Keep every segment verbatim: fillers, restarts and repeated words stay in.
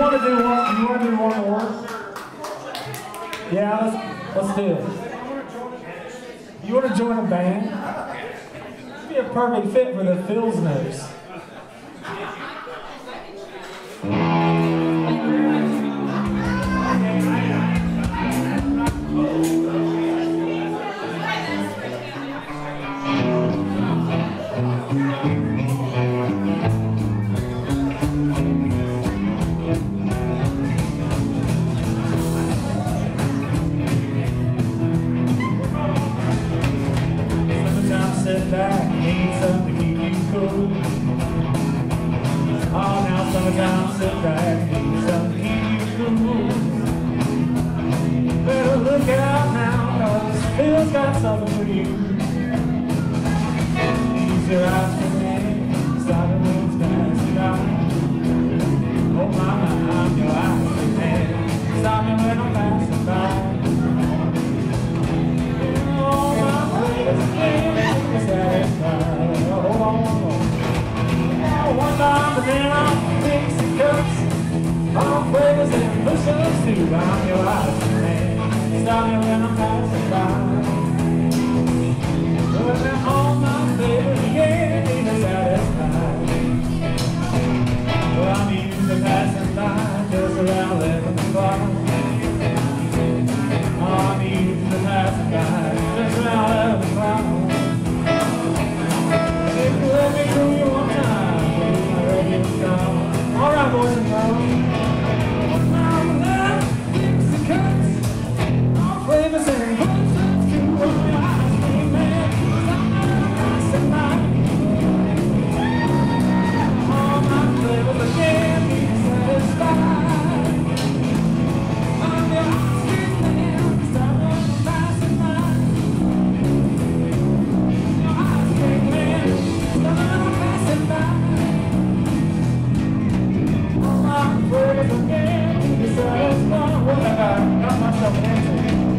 want to do one? You want to do one more? Yeah, let's let's do it. You want to join a band? You'd be a perfect fit for the Pilsners. Sit back, need something to keep you cool. Oh, now summertime, sit back, need something to keep you cool. Better look out now, cause Phil's got something for you. Use your eyes for me, stop it when it's passing by. Oh my, my, I'm your eyes for me, stop me when I'm passing by. Oh my, please, please. Satisfied. Hold on, hold on. One time, but then I'll fix the cups. All flavors and push-ups too. I'm your eyes, man. Stop me when I'm passing by. But then all my flavors, yeah, need to satisfy. Well, I'm used to passing by just around eleven o'clock. I'm used to passing by just around eleven o'clock. Let me do you one time, I heard you come. All right, boys and girls. One time left, fix the cuts. All flavors and push-ups to one ice cream man. Stop passing by. All my flavors again be satisfied. I'm the ice cream man. Stop passing by. Your ice cream man. Got myself dancing.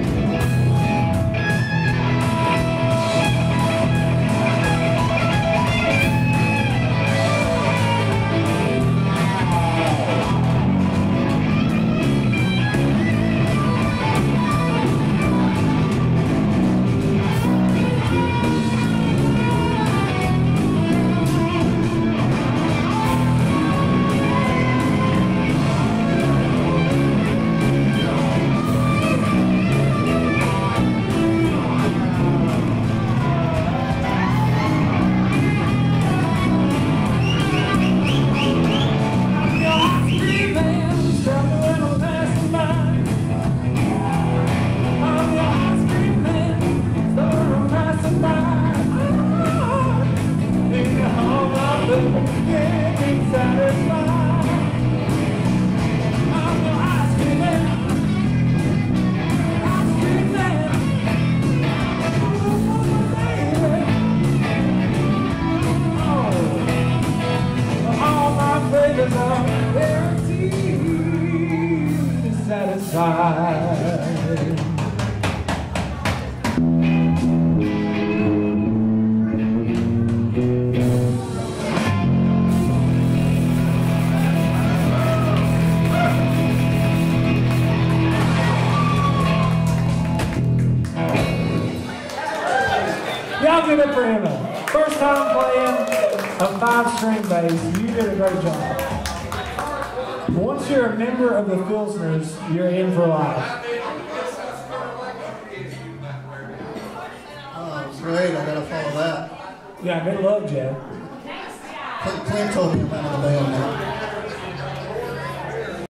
Satisfied. Y'all give it for him. First time playing a five-string bass. You did a great job. Once you're a member of the Pilsners, you're in for life. Oh, it was great. I gotta follow that. Yeah, good luck, Jay. Clint told me about the band now.